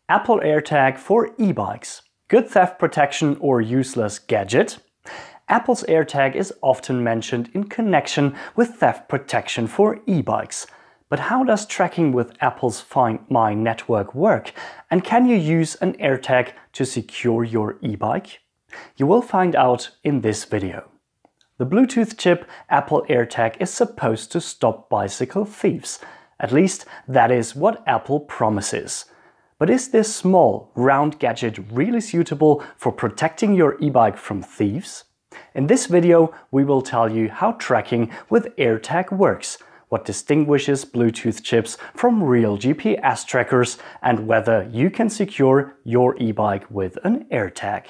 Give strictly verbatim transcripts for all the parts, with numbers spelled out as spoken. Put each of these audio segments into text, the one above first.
Apple AirTag for e-bikes. Good theft protection or useless gadget? Apple's AirTag is often mentioned in connection with theft protection for e-bikes. But how does tracking with Apple's Find My network work? And can you use an AirTag to secure your e-bike? You will find out in this video. The Bluetooth chip Apple AirTag is supposed to stop bicycle thieves. At least that is what Apple promises. But is this small, round gadget really suitable for protecting your e-bike from thieves? In this video, we will tell you how tracking with AirTag works, what distinguishes Bluetooth chips from real G P S trackers, and whether you can secure your e-bike with an AirTag.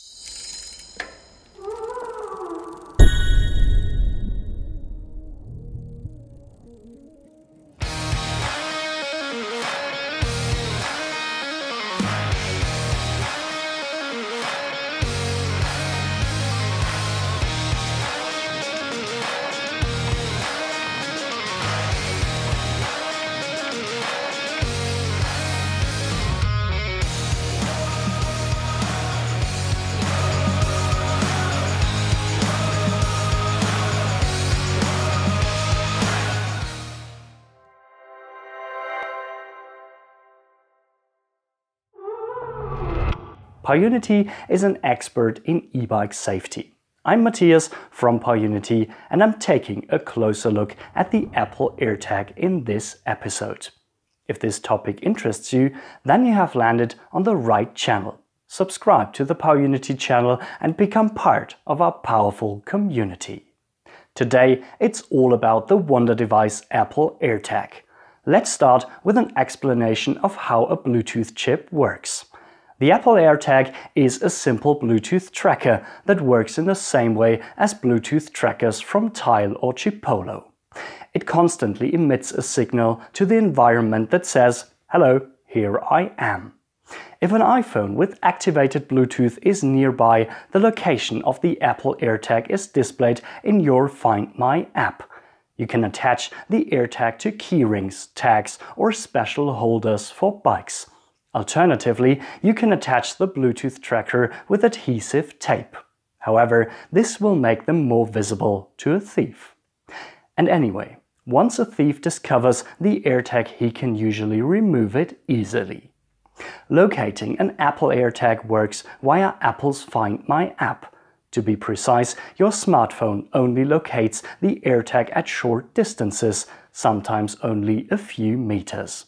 PowUnity is an expert in e-bike safety. I'm Matthias from PowUnity, and I'm taking a closer look at the Apple AirTag in this episode. If this topic interests you, then you have landed on the right channel. Subscribe to the PowUnity channel and become part of our powerful community. Today, it's all about the wonder device Apple AirTag. Let's start with an explanation of how a Bluetooth chip works. The Apple AirTag is a simple Bluetooth tracker that works in the same way as Bluetooth trackers from Tile or Chipolo. It constantly emits a signal to the environment that says, "Hello, here I am." If an iPhone with activated Bluetooth is nearby, the location of the Apple AirTag is displayed in your Find My app. You can attach the AirTag to keyrings, tags, or special holders for bikes. Alternatively, you can attach the Bluetooth tracker with adhesive tape. However, this will make them more visible to a thief. And anyway, once a thief discovers the AirTag, he can usually remove it easily. Locating an Apple AirTag works via Apple's Find My app. To be precise, your smartphone only locates the AirTag at short distances, sometimes only a few meters.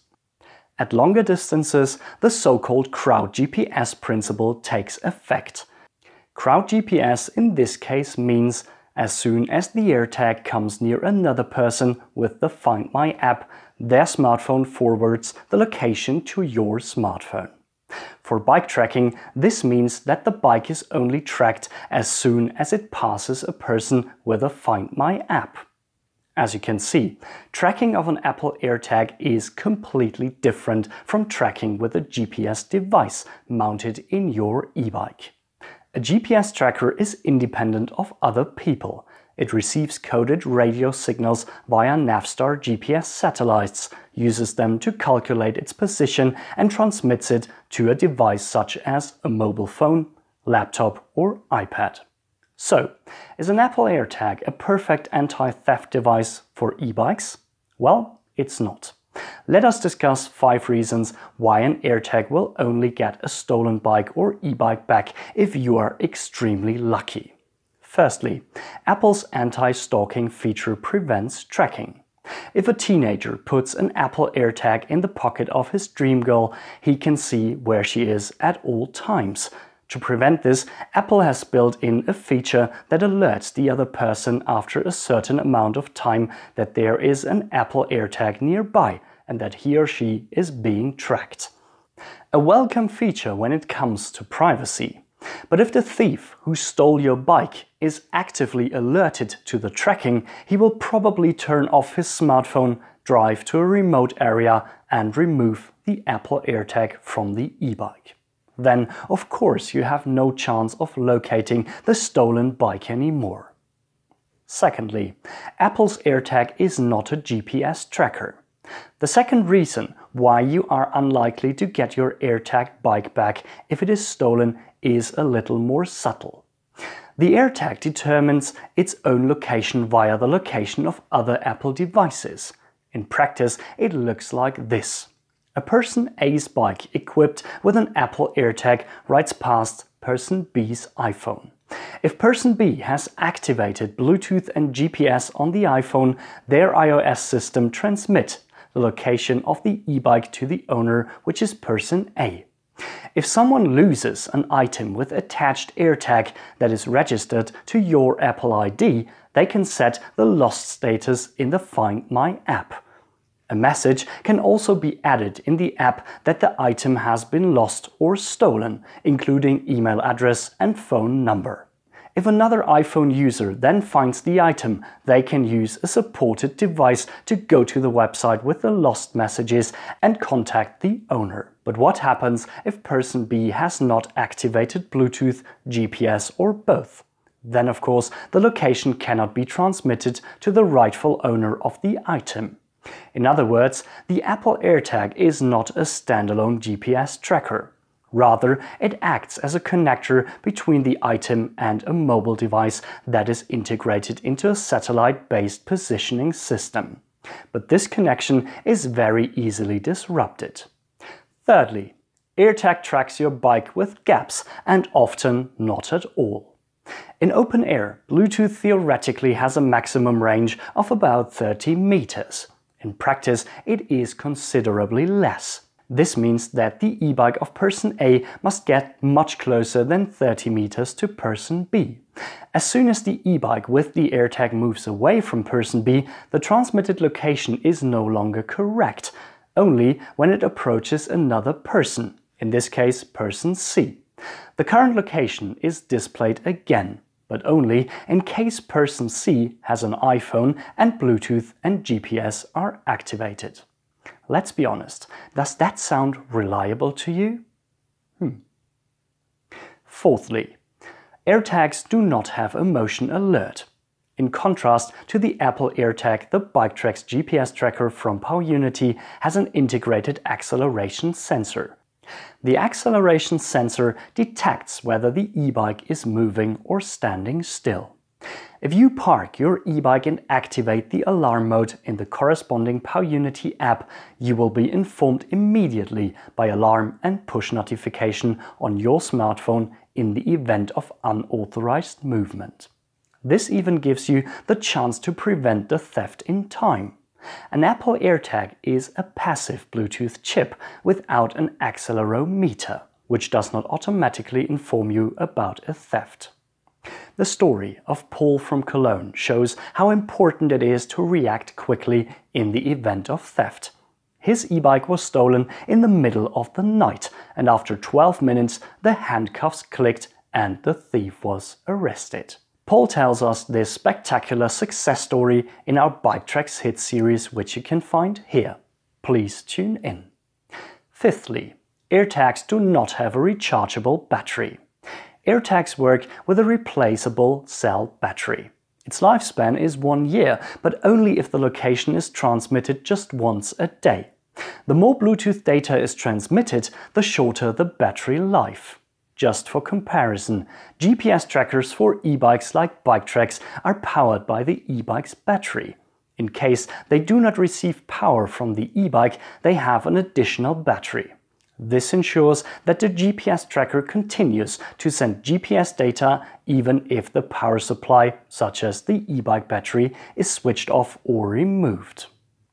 At longer distances, the so-called crowd G P S principle takes effect. Crowd G P S in this case means as soon as the AirTag comes near another person with the Find My app, their smartphone forwards the location to your smartphone. For bike tracking, this means that the bike is only tracked as soon as it passes a person with a Find My app. As you can see, tracking of an Apple AirTag is completely different from tracking with a G P S device mounted in your e-bike. A G P S tracker is independent of other people. It receives coded radio signals via Navstar G P S satellites, uses them to calculate its position and transmits it to a device such as a mobile phone, laptop or iPad. So, is an Apple AirTag a perfect anti-theft device for e-bikes? Well, it's not. Let us discuss five reasons why an AirTag will only get a stolen bike or e-bike back if you are extremely lucky. Firstly, Apple's anti-stalking feature prevents tracking. If a teenager puts an Apple AirTag in the pocket of his dream girl, he can see where she is at all times. To prevent this, Apple has built in a feature that alerts the other person after a certain amount of time that there is an Apple AirTag nearby and that he or she is being tracked. A welcome feature when it comes to privacy. But if the thief who stole your bike is actively alerted to the tracking, he will probably turn off his smartphone, drive to a remote area and remove the Apple AirTag from the e-bike. Then, of course, you have no chance of locating the stolen bike anymore. Secondly, Apple's AirTag is not a G P S tracker. The second reason why you are unlikely to get your AirTag bike back if it is stolen is a little more subtle. The AirTag determines its own location via the location of other Apple devices. In practice, it looks like this. A person A's bike equipped with an Apple AirTag rides past person B's iPhone. If person B has activated Bluetooth and G P S on the iPhone, their iOS system transmits the location of the e-bike to the owner, which is person A. If someone loses an item with attached AirTag that is registered to your Apple I D, they can set the lost status in the Find My app. A message can also be added in the app that the item has been lost or stolen, including email address and phone number. If another iPhone user then finds the item, they can use a supported device to go to the website with the lost messages and contact the owner. But what happens if person B has not activated Bluetooth, G P S or both? Then of course the location cannot be transmitted to the rightful owner of the item. In other words, the Apple AirTag is not a standalone G P S tracker. Rather, it acts as a connector between the item and a mobile device that is integrated into a satellite-based positioning system. But this connection is very easily disrupted. Thirdly, AirTag tracks your bike with gaps and often not at all. In open air, Bluetooth theoretically has a maximum range of about thirty meters. In practice, it is considerably less. This means that the e-bike of person A must get much closer than thirty meters to person B. As soon as the e-bike with the AirTag moves away from person B, the transmitted location is no longer correct, only when it approaches another person, in this case person C. The current location is displayed again, but only in case person C has an iPhone and Bluetooth and G P S are activated. Let's be honest, does that sound reliable to you? Hmm. Fourthly, AirTags do not have a motion alert. In contrast to the Apple AirTag, the BikeTrack's G P S tracker from PowUnity has an integrated acceleration sensor. The acceleration sensor detects whether the e-bike is moving or standing still. If you park your e-bike and activate the alarm mode in the corresponding PowUnity app, you will be informed immediately by alarm and push notification on your smartphone in the event of unauthorized movement. This even gives you the chance to prevent the theft in time. An Apple AirTag is a passive Bluetooth chip without an accelerometer, which does not automatically inform you about a theft. The story of Paul from Cologne shows how important it is to react quickly in the event of theft. His e-bike was stolen in the middle of the night, and after twelve minutes the handcuffs clicked and the thief was arrested. Paul tells us this spectacular success story in our BikeTrack's hit series, which you can find here. Please tune in. Fifthly, AirTags do not have a rechargeable battery. AirTags work with a replaceable cell battery. Its lifespan is one year, but only if the location is transmitted just once a day. The more Bluetooth data is transmitted, the shorter the battery life. Just for comparison, G P S trackers for e-bikes like BikeTrack's are powered by the e-bike's battery. In case they do not receive power from the e-bike, they have an additional battery. This ensures that the G P S tracker continues to send G P S data even if the power supply, such as the e-bike battery, is switched off or removed.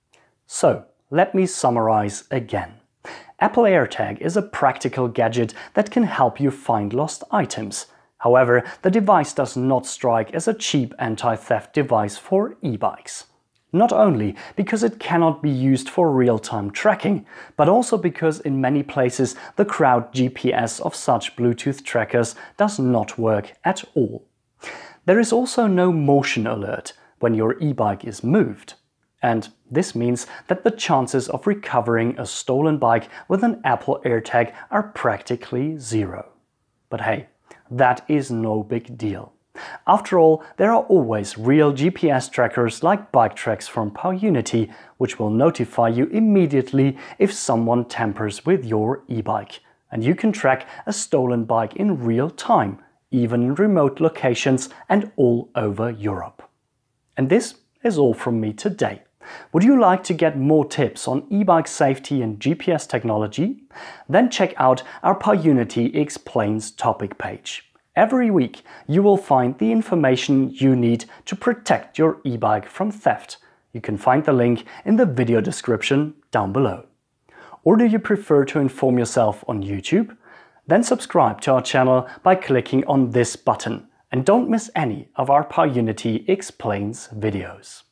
So, let me summarize again. Apple AirTag is a practical gadget that can help you find lost items. However, the device does not strike as a cheap anti-theft device for e-bikes. Not only because it cannot be used for real-time tracking, but also because in many places the crowd G P S of such Bluetooth trackers does not work at all. There is also no motion alert when your e-bike is moved. And this means that the chances of recovering a stolen bike with an Apple AirTag are practically zero. But hey, that is no big deal. After all, there are always real G P S trackers like bike tracks from PowUnity, which will notify you immediately if someone tampers with your e-bike. And you can track a stolen bike in real time, even in remote locations and all over Europe. And this is all from me today. Would you like to get more tips on e-bike safety and G P S technology? Then check out our PowUnity Explains topic page. Every week you will find the information you need to protect your e-bike from theft. You can find the link in the video description down below. Or do you prefer to inform yourself on YouTube? Then subscribe to our channel by clicking on this button and don't miss any of our PowUnity Explains videos.